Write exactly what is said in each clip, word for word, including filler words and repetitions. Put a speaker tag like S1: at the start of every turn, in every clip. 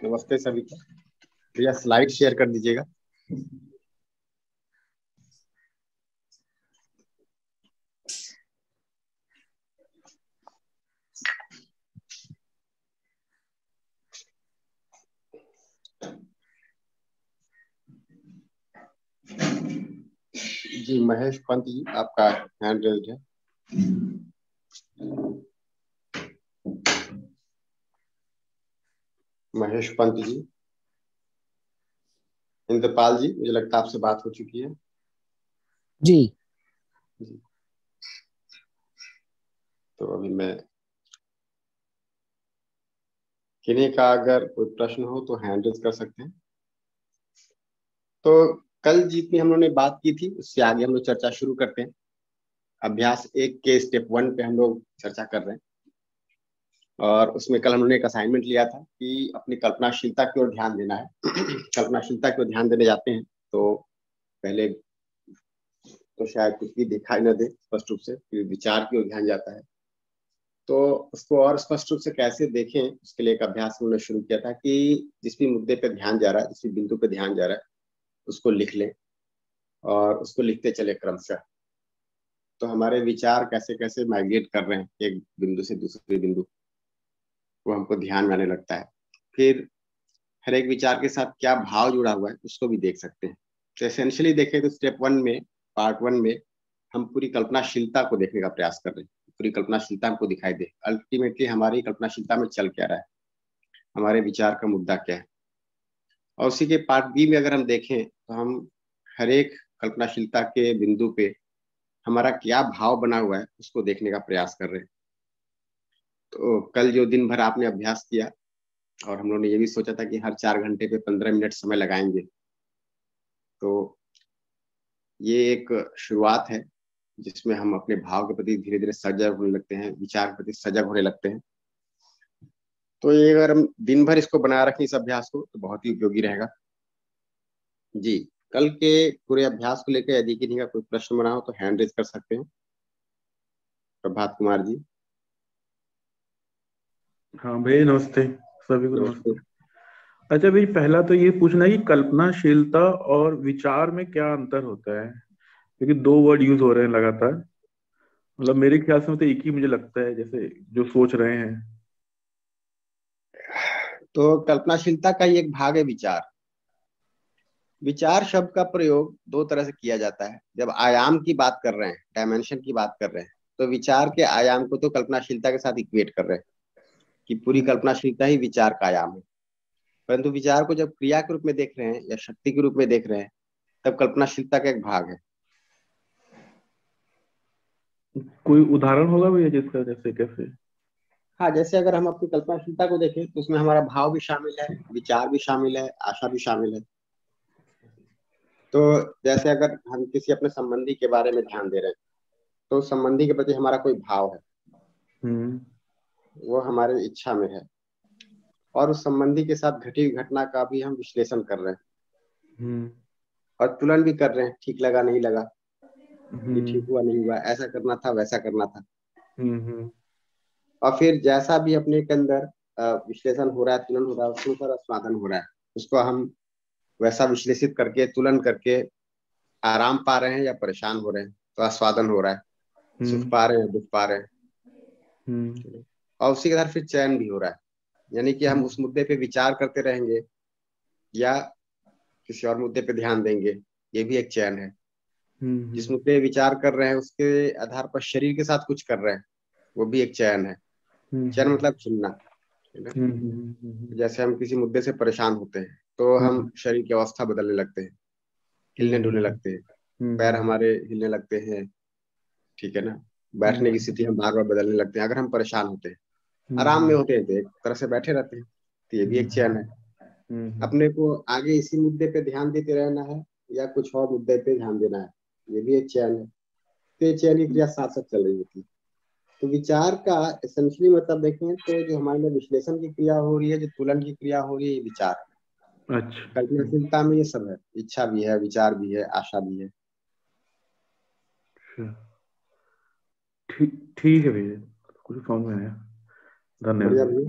S1: नमस्ते सभी को। भैया स्लाइड शेयर कर दीजिएगा। जी महेश पंत जी, आपका हैंड रेज्ड है। महेश पंत जी। इंद्रपाल जी, मुझे लगता है आपसे बात हो चुकी है।
S2: जी
S1: जी। तो अभी मैं किन्हीं का अगर कोई प्रश्न हो तो हैंड रेज कर सकते हैं। तो कल जितनी हम लोगों ने बात की थी उससे आगे हम लोग चर्चा शुरू करते हैं। अभ्यास एक के स्टेप वन पे हम लोग चर्चा कर रहे हैं। और उसमें कल हमने एक असाइनमेंट लिया था कि अपनी कल्पनाशीलता की ओर ध्यान देना है। कल्पनाशीलता की ओर ध्यान देने जाते हैं तो पहले तो शायद कुछ भी दिखाई न दे स्पष्ट रूप से, फिर विचार की ओर ध्यान जाता है। तो उसको और स्पष्ट रूप से कैसे देखें, उसके लिए एक अभ्यास हमने शुरू किया था कि जिस भी मुद्दे पे ध्यान जा रहा है, जिस भी बिंदु पे ध्यान जा रहा है, उसको लिख लें और उसको लिखते चले क्रमशः। तो हमारे विचार कैसे कैसे माइग्रेट कर रहे हैं एक बिंदु से दूसरे बिंदु, वो हमको ध्यान में आने लगता है। फिर हर एक विचार के साथ क्या भाव जुड़ा हुआ है उसको भी देख सकते हैं। तो एसेंशियली देखें तो स्टेप वन में, पार्ट वन में हम पूरी कल्पनाशीलता को देखने का प्रयास कर रहे हैं। पूरी कल्पनाशीलता हमको दिखाई दे, अल्टीमेटली हमारी कल्पनाशीलता में चल क्या रहा है, हमारे विचार का मुद्दा क्या है। और उसी के पार्ट बी में अगर हम देखें तो हम हर एक कल्पनाशीलता के बिंदु पे हमारा क्या भाव बना हुआ है उसको देखने का प्रयास कर रहे हैं। तो कल जो दिन भर आपने अभ्यास किया और हम लोग ने ये भी सोचा था कि हर चार घंटे पे पंद्रह मिनट समय लगाएंगे, तो ये एक शुरुआत है जिसमें हम अपने भाव के प्रति धीरे धीरे सजग होने लगते हैं, विचार के प्रति सजग होने लगते हैं। तो ये अगर हम दिन भर इसको बनाए रखें इस अभ्यास को तो बहुत ही उपयोगी रहेगा। जी, कल के पूरे अभ्यास को लेकर यदि किसी का कोई प्रश्न बना हो तो हैंड रेज कर सकते हैं। प्रभात कुमार जी।
S3: हाँ भैया नमस्ते, सभी को
S1: नमस्ते।
S3: नमस्ते। अच्छा भाई, पहला तो ये पूछना है कि कल्पनाशीलता और विचार में क्या अंतर होता है, क्योंकि दो वर्ड यूज हो रहे हैं लगातार। मतलब मेरे ख्याल से तो एक ही मुझे लगता है, जैसे जो सोच रहे हैं।
S1: तो कल्पनाशीलता का ही एक भाग है विचार। विचार शब्द का प्रयोग दो तरह से किया जाता है। जब आयाम की बात कर रहे हैं, डायमेंशन की बात कर रहे हैं, तो विचार के आयाम को तो कल्पनाशीलता के साथ इक्वेट कर रहे हैं कि पूरी
S3: हम्म,
S1: कल्पनाशीलता ही विचार का आयाम है। परंतु विचार को जब क्रिया के रूप में देख रहे हैं या शक्ति के रूप में देख रहे हैं, तब कल्पनाशीलता का एक भाग है।
S3: कोई उदाहरण होगा भैया जिसका, जैसे कैसे?
S1: हाँ, जैसे अगर हम अपनी कल्पनाशीलता को देखें तो उसमें हमारा भाव भी शामिल है, विचार भी शामिल है, आशा भी शामिल है। तो जैसे अगर हम किसी अपने संबंधी के बारे में ध्यान दे रहे हैं तो उस संबंधी के प्रति हमारा कोई भाव है,
S3: हम्म
S1: वो हमारे इच्छा में है, और उस संबंधी के साथ घटी हुई घटना का भी हम विश्लेषण कर रहे हैं
S3: हम्म
S1: और तुलना भी कर रहे हैं, ठीक लगा नहीं लगा, ये
S3: हम्म
S1: ठीक हुआ नहीं हुआ, ऐसा करना था वैसा करना था।
S3: हम्म हम्म
S1: और फिर जैसा भी अपने के अंदर अ, विश्लेषण हो रहा है, तुलन हो रहा है, उसके ऊपर स्वादन हो रहा है, उसको हम वैसा विश्लेषित करके तुलन करके आराम पा रहे हैं या परेशान हो रहे हैं, तो आस्वादन हो रहा है, सुख
S3: हम्म
S1: पा रहे हैं दुख पा रहे
S3: हम्म
S1: हैं। और उसी के साथ फिर चयन भी हो रहा है, यानी कि हम
S3: हम्म
S1: उस मुद्दे पे विचार करते रहेंगे या किसी और मुद्दे पे ध्यान देंगे, ये भी एक चयन है। जिस
S3: हम्म
S1: मुद्दे पे विचार कर रहे हैं उसके आधार पर शरीर के साथ कुछ कर रहे हैं, वो भी एक चयन है। चयन
S3: हम्म
S1: मतलब चुनना, है ना।
S3: हम्म हम्म हम्म
S1: जैसे हम किसी मुद्दे से परेशान होते हैं तो हम
S3: हम्म
S1: शरीर की अवस्था बदलने लगते हैं, हिलने
S3: हम्म
S1: डुलने लगते हैं, पैर
S3: हम्म
S1: हमारे हिलने लगते हैं, ठीक है ना।
S3: हम्म
S1: बैठने की स्थिति हम बार बार बदलने लगते हैं अगर हम परेशान होते हैं। आराम में
S3: हम्म
S1: होते हैं तो एक तरह से बैठे रहते हैं, तो ये भी
S3: हम्म
S1: एक चयन है।
S3: हम्म
S1: अपने को आगे इसी मुद्दे पे ध्यान देते रहना है या कुछ और मुद्दे पे ध्यान देना है, ये भी एक चयन है। तो ये चयन की क्रिया साथ साथ चल रही होती है। तो विचार का एसेंशियली मतलब देखें तो जो हमारे में विश्लेषण की क्रिया हो रही है, जो तुलन की क्रिया हो रही है, ये विचार है।
S3: अच्छा। हम्म,
S1: कल्पनाशीलता में ये सब है, इच्छा भी है, विचार भी है, आशा भी है।
S3: अच्छा। ठीक ठीक है भैया, कुछ समझ में आया।
S1: बढ़िया
S3: धन्यवाद।
S1: भैया।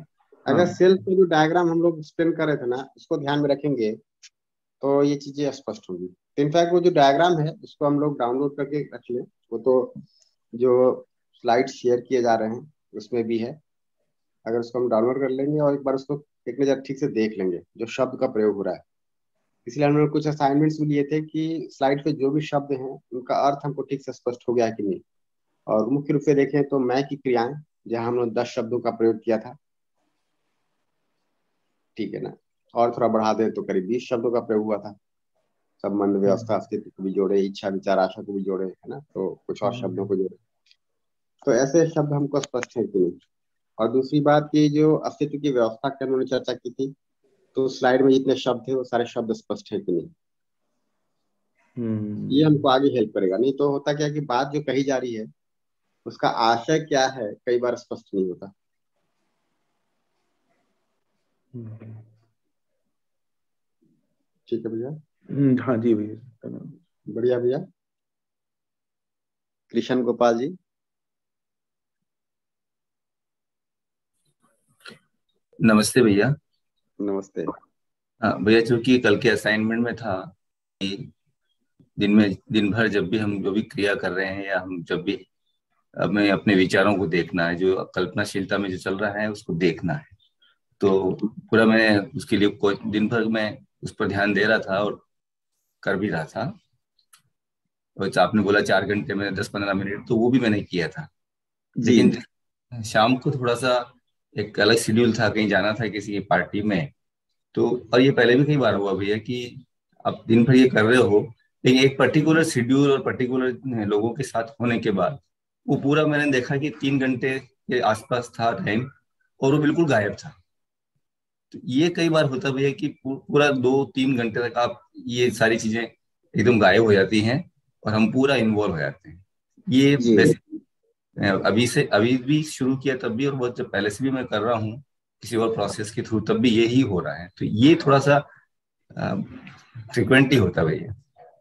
S1: अगर
S3: हाँ।
S1: सेल्फ में जो डायग्राम हम लोग एक्सप्लेन कर रहे थे ना, उसको ध्यान में रखेंगे तो ये चीजें स्पष्ट होंगी। इनफैक्ट वो जो डायग्राम है उसको हम लोग डाउनलोड करके रख लें, वो तो जो स्लाइड शेयर किए जा रहे हैं उसमें भी है। अगर उसको हम डाउनलोड कर लेंगे और एक बार उसको एक नजर ठीक से देख लेंगे जो शब्द का प्रयोग हो रहा है। इसलिए हमने कुछ असाइनमेंट्स भी लिए थे कि स्लाइड पे जो भी शब्द हैं उनका अर्थ हमको ठीक से स्पष्ट हो गया है कि नहीं। और मुख्य रूप से देखें तो मैं की क्रियाएं, जहां हमने दस शब्दों का प्रयोग किया था, ठीक है ना। और थोड़ा बढ़ा दे तो करीब बीस शब्दों का प्रयोग हुआ था। संबंध, व्यवस्था,
S3: हम्म,
S1: अस्तित्व को भी जोड़े, इच्छा, विचार, आशा को भी जोड़े, है ना, तो कुछ और शब्दों
S3: हम्म,
S1: को जोड़े। तो ऐसे शब्द हमको स्पष्ट है कि नहीं। और दूसरी बात की जो अस्तित्व की व्यवस्था की उन्होंने चर्चा की थी, तो स्लाइड में जितने शब्द थे वो सारे शब्द स्पष्ट है कि नहीं। ये
S3: हम्म,
S1: हमको आगे हेल्प करेगा। नहीं तो होता क्या है कि बात जो कही जा रही है उसका आशय क्या है कई बार स्पष्ट नहीं होता।
S3: हम्म,
S1: ठीक है भैया।
S3: हम्म, हाँ जी भैया, धन्यवाद।
S1: बढ़िया भैया। कृष्ण गोपाल जी।
S2: नमस्ते भैया।
S1: नमस्ते।
S2: हाँ भैया, चूंकि कल के असाइनमेंट में था कि दिन में दिन भर जब भी हम जो भी क्रिया कर रहे हैं या हम जब भी हमें अपने विचारों को देखना है, जो कल्पनाशीलता में जो चल रहा है उसको देखना है। तो पूरा मैं उसके लिए कोई दिन भर मैं उस पर ध्यान दे रहा था और कर भी रहा था। और आपने बोला चार घंटे में दस पंद्रह मिनट, तो वो भी मैंने किया था।
S1: जी।
S2: लेकिन शाम को थोड़ा सा एक अलग शेड्यूल था, कहीं जाना था किसी की पार्टी में। तो और ये पहले भी कई बार हुआ भैया कि आप दिन भर ये कर रहे हो, लेकिन एक पर्टिकुलर शेड्यूल और पर्टिकुलर लोगों के साथ होने के बाद वो पूरा मैंने देखा कि तीन घंटे के आसपास था टाइम, और वो बिल्कुल गायब था। तो ये कई बार होता भैया कि पू- पूरा दो तीन घंटे तक आप ये सारी चीजें एकदम गायब हो जाती हैं और हम पूरा इन्वॉल्व हो जाते हैं। ये
S1: जी।
S2: वैसे अभी से अभी भी शुरू किया तब भी, और बहुत जब पहले से भी मैं कर रहा हूँ किसी और प्रोसेस के थ्रू, तब भी यही हो रहा है। तो ये थोड़ा सा फ्रिक्वेंटली होता है भैया।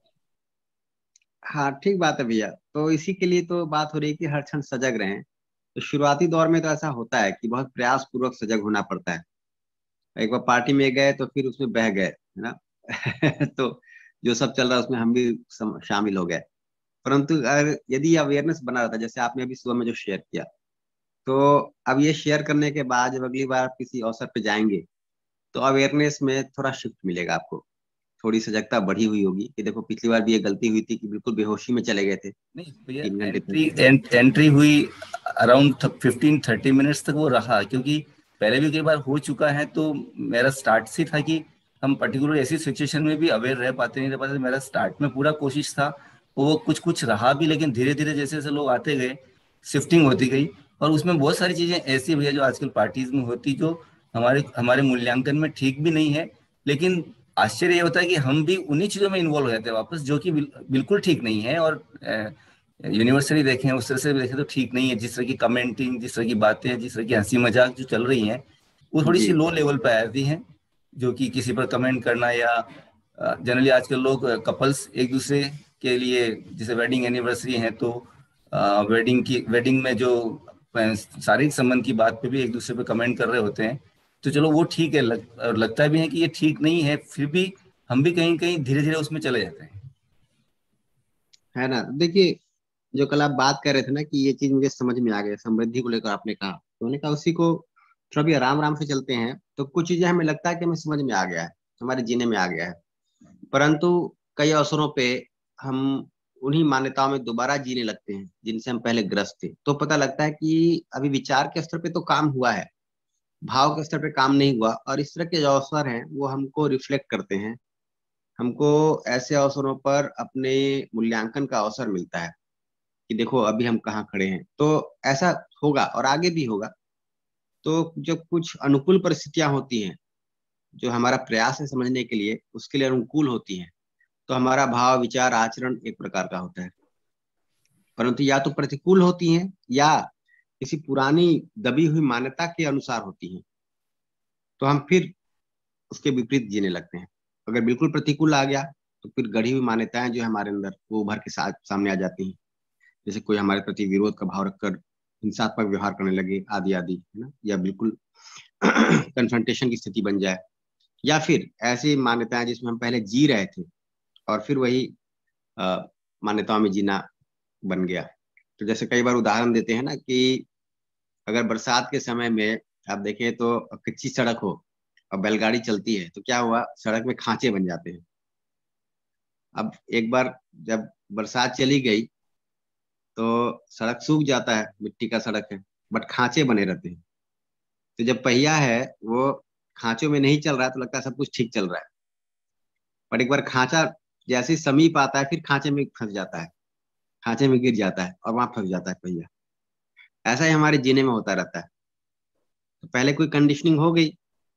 S1: हाँ ठीक बात है भैया। तो इसी के लिए तो बात हो रही है कि हर क्षण सजग रहें। तो शुरुआती दौर में तो ऐसा होता है कि बहुत प्रयास पूर्वक सजग होना पड़ता है। एक बार पार्टी में गए तो फिर उसमें बह गए, है ना। तो जो सब चल रहा है उसमें हम भी सम, शामिल हो गए। परंतु अगर यदि अवेयरनेस बना रहता, जैसे आपने अभी सुबह में जो शेयर किया, तो अब ये शेयर करने के बाद जब अगली बार आप किसी अवसर पे जाएंगे तो अवेयरनेस में थोड़ा शिफ्ट मिलेगा आपको। थोड़ी सजगता बढ़ी हुई होगी कि देखो पिछली बार भी ये गलती हुई थी कि बिल्कुल बेहोशी में चले गए थे
S2: नहीं भैया,
S1: तीन घंटे तक।
S2: एंट्री एंट, एंट्री हुई अराउंड फिफ्टीन थर्टी मिनट्स तक वो रहा, क्योंकि पहले भी कई बार हो चुका है। तो मेरा स्टार्ट से था कि हम पर्टिकुलर ऐसी सिचुएशन में भी अवेयर रह पाते नहीं रह पाते। मेरा स्टार्ट में पूरा कोशिश था, वो कुछ कुछ रहा भी, लेकिन धीरे धीरे जैसे जैसे लोग आते गए शिफ्टिंग होती गई। और उसमें बहुत सारी चीजें ऐसी भैया जो आजकल पार्टीज में होती, जो हमारे हमारे मूल्यांकन में ठीक भी नहीं है। लेकिन आश्चर्य ये होता है कि हम भी उन्हीं चीजों में इन्वॉल्व हो जाते हैं वापस, जो कि बिल, बिल्कुल ठीक नहीं है। और यूनिवर्सली देखें, उस तरह से भी देखें तो ठीक नहीं है। जिस तरह की कमेंटिंग, जिस तरह की बातें, जिस तरह की हंसी मजाक जो चल रही हैं, वो थोड़ी
S1: जी।
S2: सी लो लेवल पे आ जाती हैं। जो कि किसी पर कमेंट करना, या जनरली आजकल लोग कपल्स एक दूसरे के लिए, जैसे वेडिंग एनिवर्सरी है तो वेडिंग की वेडिंग में जो अ, शारीरिक संबंध की बात पे भी एक दूसरे पे कमेंट कर रहे होते हैं। तो चलो वो ठीक है, लग, और लगता भी है कि ये ठीक नहीं है, फिर भी हम भी कहीं कहीं धीरे धीरे उसमें चले जाते हैं।
S1: है ना। देखिए, जो कल आप बात कर रहे थे ना कि ये चीज मुझे समझ में आ गया, समृद्धि को लेकर आपने कहा, तो मैंने कहा उसी को थोड़ा भी आराम आराम से चलते हैं तो कुछ चीजें हमें लगता है कि हमें समझ में आ गया है, हमारे जीने में आ गया है। परंतु कई अवसरों पे हम उन्हीं मान्यताओं में दोबारा जीने लगते हैं जिनसे हम पहले ग्रस्त थे। तो पता लगता है कि अभी विचार के स्तर पे तो काम हुआ है, भाव के स्तर पे काम नहीं हुआ। और इस तरह के जो अवसर हैं वो हमको रिफ्लेक्ट करते हैं। हमको ऐसे अवसरों पर अपने मूल्यांकन का अवसर मिलता है कि देखो अभी हम कहाँ खड़े हैं। तो ऐसा होगा और आगे भी होगा। तो जब कुछ अनुकूल परिस्थितियां होती हैं जो हमारा प्रयास है समझने के लिए, उसके लिए अनुकूल होती हैं, तो हमारा भाव, विचार, आचरण एक प्रकार का होता है। परंतु या तो प्रतिकूल होती हैं या किसी पुरानी दबी हुई मान्यता के अनुसार होती हैं, तो हम फिर उसके विपरीत जीने लगते हैं। अगर बिल्कुल प्रतिकूल आ गया तो फिर गढ़ी हुई मान्यताएं जो है हमारे अंदर वो उभर के साथ सामने आ जाती हैं। जैसे कोई हमारे प्रति विरोध का भाव रखकर हिंसात्मक व्यवहार करने लगे, आदि आदि, है ना। या बिल्कुल कन्फ्रंटेशन की स्थिति बन जाए, या फिर ऐसी मान्यताएं जिसमें हम पहले जी रहे थे और फिर वही मान्यताओं में जीना बन गया। तो जैसे कई बार उदाहरण देते हैं ना कि अगर बरसात के समय में आप देखें तो कच्ची सड़क हो और बैलगाड़ी चलती है तो क्या हुआ, सड़क में खांचे बन जाते हैं। अब एक बार जब बरसात चली गई तो सड़क सूख जाता है, मिट्टी का सड़क है, बट खांचे बने रहते हैं। तो जब पहिया है वो खांचों में नहीं चल रहा है तो लगता है सब कुछ ठीक चल रहा है, पर एक बार खांचा जैसे समीप आता है फिर खांचे में फंस जाता है, खांचे में गिर जाता है और वहां फंस जाता है पहिया। ऐसा ही हमारे जीने में होता रहता है। तो पहले कोई कंडीशनिंग हो गई,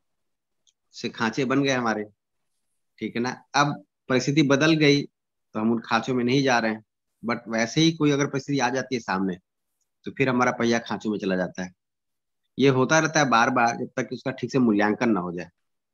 S1: से खांचे बन गए हमारे, ठीक है ना। अब परिस्थिति बदल गई तो हम उन खांचों में नहीं जा रहे हैं, बट वैसे ही कोई अगर परिस्थिति आ जाती है सामने तो फिर हमारा पहिया खांचों में चला जाता है। ये होता रहता है बार बार जब तक कि उसका ठीक से मूल्यांकन ना हो जाए।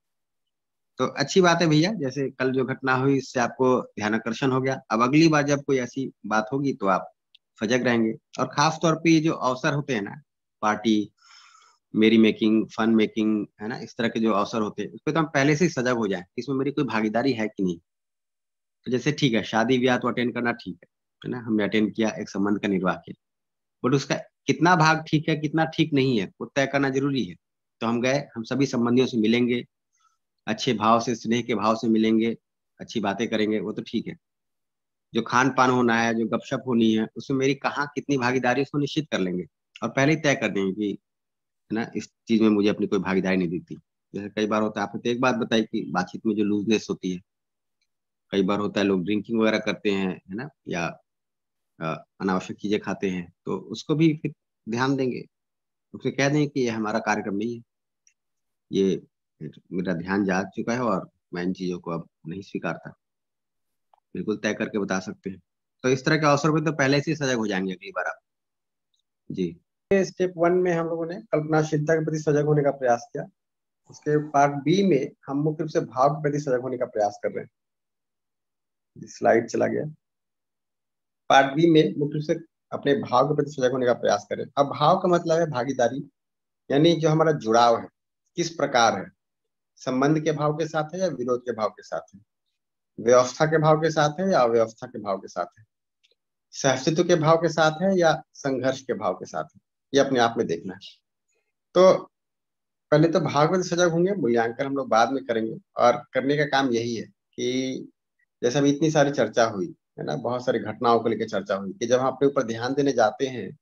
S1: तो अच्छी बात है भैया, जैसे कल जो घटना हुई इससे आपको ध्यान आकर्षण हो गया। अब अगली बार जब कोई ऐसी बात होगी तो आप सजग रहेंगे। और खास तौर पे ये जो अवसर होते हैं ना, पार्टी, मेरी मेकिंग, फन मेकिंग, है ना, इस तरह के जो अवसर होते हैं उस पर तो हम पहले से ही सजग हो जाए इसमें मेरी कोई भागीदारी है कि नहीं। तो जैसे ठीक है, शादी ब्याह तो अटेंड करना ठीक है, है ना, हमने अटेंड किया, एक संबंध का निर्वाह किया, बट उसका कितना भाग ठीक है कितना ठीक नहीं है वो तय करना जरूरी है। तो हम गए, हम सभी संबंधियों से मिलेंगे, अच्छे भाव से, स्नेह के भाव से मिलेंगे, अच्छी बातें करेंगे, वो तो ठीक है। जो खान पान होना है, जो गपशप होनी है, उसमें मेरी कहाँ कितनी भागीदारी उसको निश्चित कर लेंगे और पहले ही तय कर देंगे कि है ना इस चीज में मुझे अपनी कोई भागीदारी नहीं दिखती। जैसे कई बार होता है, आपने तो एक बात बताई कि बातचीत में जो लूजनेस होती है, कई बार होता है लोग ड्रिंकिंग वगैरह करते हैं, है ना, या अनावश्यक चीजें खाते हैं, तो उसको भी फिर ध्यान देंगे, उससे कह देंगे कि ये हमारा कार्यक्रम नहीं है, ये मेरा ध्यान जा चुका है और मैं इन चीजों को अब नहीं स्वीकारता। बिल्कुल तय करके बता सकते हैं। तो इस तरह के अवसर पे तो पहले से सजग हो जाएंगे अगली बार आप। जी, स्टेप वन में हम लोगों ने कल्पनाशीलता के प्रति सजग होने का प्रयास किया। उसके पार्ट बी में हम मुख्य रूप से भाव के प्रति सजग होने का प्रयास कर रहे हैं। स्लाइड चला गया। पार्ट बी में मुख्य रूप से अपने भाव के प्रति सजग होने का प्रयास करें। अब भाव का मतलब है भागीदारी, यानी जो हमारा जुड़ाव है किस प्रकार है, संबंध के भाव के साथ है या विरोध के भाव के साथ है, व्यवस्था के भाव के साथ है या अव्यवस्था के भाव के साथ है, सहस्तित्व के भाव के साथ है या संघर्ष के भाव के साथ है, ये अपने आप में देखना है। तो पहले तो भाव में सजग होंगे, मूल्यांकन हम लोग बाद में करेंगे। और करने का काम यही है कि जैसे अभी इतनी सारी चर्चा हुई है ना, बहुत सारी घटनाओं को लेकर चर्चा हुई, कि जब हम अपने ऊपर ध्यान देने जाते हैं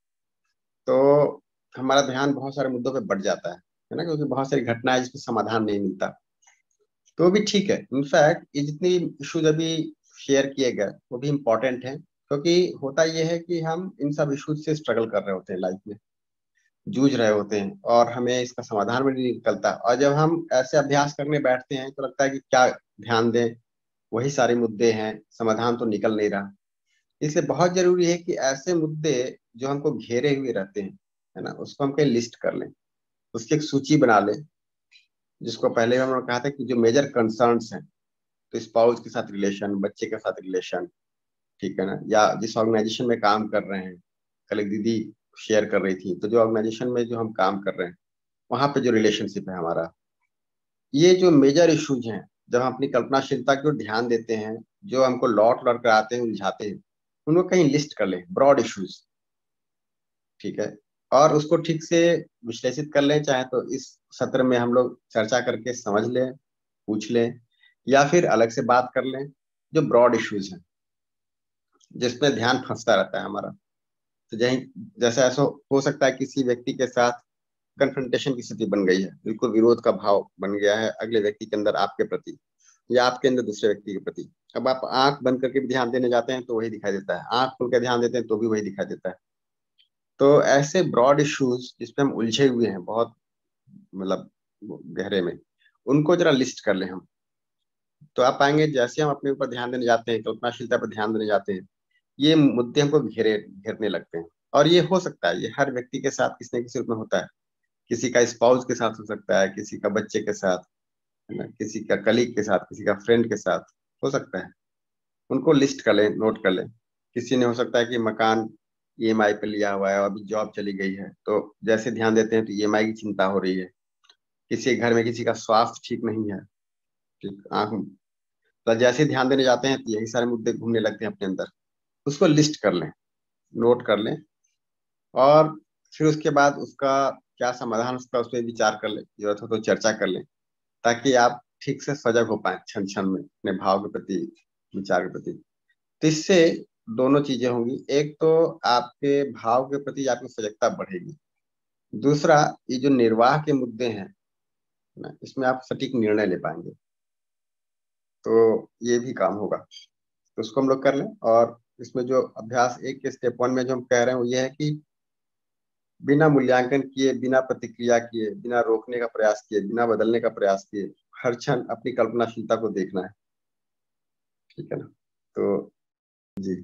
S1: तो हमारा ध्यान बहुत सारे मुद्दों पे बढ़ जाता है है ना, क्योंकि बहुत सारी घटनाएं जिसमें समाधान नहीं मिलता। तो भी ठीक है, इनफैक्ट ये जितनी इश्यूज अभी शेयर किए गए वो भी इम्पोर्टेंट है, क्योंकि होता ये है कि हम इन सब इश्यूज से स्ट्रगल कर रहे होते हैं, लाइफ में जूझ रहे होते हैं और हमें इसका समाधान भी नहीं निकलता। और जब हम ऐसे अभ्यास करने बैठते हैं तो लगता है कि क्या ध्यान दें, वही सारे मुद्दे हैं, समाधान तो निकल नहीं रहा। इसलिए बहुत जरूरी है कि ऐसे मुद्दे जो हमको घेरे हुए रहते हैं, है ना, उसको हम कहीं लिस्ट कर लें, उसकी एक सूची बना लें, जिसको पहले हमने कहा था कि जो मेजर कंसर्न्स हैं, तो स्पाउस के साथ रिलेशन, बच्चे के साथ रिलेशन, ठीक है ना, या जिस ऑर्गेनाइजेशन में काम कर रहे हैं, कल एक दीदी शेयर कर रही थी, तो जो ऑर्गेनाइजेशन में जो हम काम कर रहे हैं वहां पे जो रिलेशनशिप है हमारा, ये जो मेजर इश्यूज हैं, जब हम अपनी कल्पनाशीलता की ओर ध्यान देते हैं, जो हमको लौट लौट कर आते हैं, उलझाते हैं, उनको कहीं लिस्ट कर लें, ब्रॉड इश्यूज, ठीक है, और उसको ठीक से विश्लेषित कर लें। चाहे तो इस सत्र में हम लोग चर्चा करके समझ लें, पूछ लें, या फिर अलग से बात कर लें, जो ब्रॉड इश्यूज हैं जिसमें ध्यान फंसता रहता है हमारा। तो जैसे ऐसा हो सकता है किसी व्यक्ति के साथ कन्फ्रंटेशन की स्थिति बन गई है, बिल्कुल विरोध का भाव बन गया है अगले व्यक्ति के अंदर आपके प्रति, या आपके अंदर दूसरे व्यक्ति के प्रति। अब आप आंख बंद करके भी ध्यान देने जाते हैं तो वही दिखाई देता है, आंख खोल के ध्यान देते हैं तो भी वही दिखाई देता है। तो ऐसे ब्रॉड इश्यूज जिसपे हम उलझे हुए हैं बहुत, मतलब गहरे में, उनको जरा लिस्ट कर लें हम, तो आप पाएंगे जैसे हम अपने ऊपर ध्यान देने जाते हैं, कल्पनाशीलता पर ध्यान देने जाते हैं, ये मुद्दे हमको घेरे घेरने लगते हैं। और ये हो सकता है, ये हर व्यक्ति के साथ किसी न किसी रूप में होता है। किसी का स्पाउस के साथ हो सकता है, किसी का बच्चे के साथ, है ना, किसी का कलीग के साथ, किसी का फ्रेंड के साथ हो सकता है। उनको लिस्ट कर लें, नोट कर लें। किसी ने हो सकता है कि मकान ई एम आई पे लिया हुआ है और अभी जॉब चली गई है, तो जैसे ध्यान देते हैं तो ई एम आई की चिंता हो रही है। किसी के घर में किसी का स्वास्थ्य ठीक नहीं है, ठीक, आंख, तो जैसे ही ध्यान देने जाते हैं तो यही सारे मुद्दे घूमने लगते हैं अपने अंदर। उसको लिस्ट कर लें, नोट कर लें, और फिर उसके बाद उसका क्या समाधान, उसका उस पर विचार कर लें, जरूरत हो तो चर्चा कर लें, ताकि आप ठीक से सजग हो पाए क्षण क्षण में अपने भाव के प्रति, विचार के प्रति। तो इससे दोनों चीजें होंगी, एक तो आपके भाव के प्रति आपकी सजगता बढ़ेगी, दूसरा ये जो निर्वाह के मुद्दे हैं ना, इसमें आप सटीक निर्णय ले पाएंगे, तो ये भी काम होगा। तो उसको हम लोग कर लें। और इसमें जो अभ्यास एक के स्टेप वन में जो हम कह रहे हैं वो ये है कि बिना मूल्यांकन किए, बिना प्रतिक्रिया किए, बिना रोकने का प्रयास किए, बिना बदलने का प्रयास किए, हर क्षण अपनी कल्पनाशीलता को देखना है, ठीक है ना। तो जी,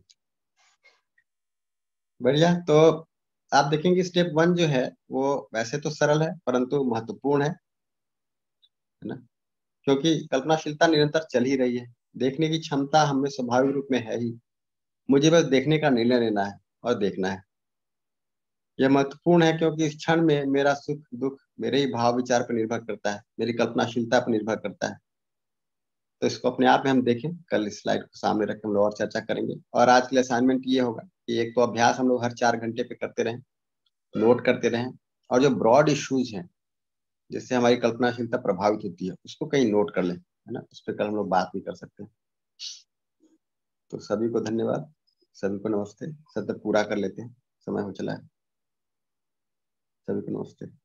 S1: बढ़िया। तो आप देखेंगे स्टेप वन जो है वो वैसे तो सरल है परंतु महत्वपूर्ण है है ना, क्योंकि कल्पनाशीलता निरंतर चल ही रही है, देखने की क्षमता हमें स्वाभाविक रूप में है ही, मुझे बस देखने का निर्णय लेना है और देखना है। यह महत्वपूर्ण है क्योंकि इस क्षण में मेरा सुख दुख मेरे ही भाव विचार पर निर्भर करता है, मेरी कल्पनाशीलता पर निर्भर करता है। तो इसको अपने आप में हम देखें, कल इस स्लाइड को सामने रख के हम लोग और चर्चा करेंगे। और आज के लिए असाइनमेंट ये होगा कि एक तो अभ्यास हम लोग हर चार घंटे पे करते रहें, नोट करते रहें, और जो ब्रॉड इश्यूज हैं जिससे हमारी कल्पनाशीलता प्रभावित होती है उसको कहीं नोट कर लें, है ना, उस पर कल हम लोग बात भी कर सकते हैं। तो सभी को धन्यवाद, सभी को नमस्ते। सत्र पूरा कर लेते हैं, समय हो चला है। सभी को नमस्ते।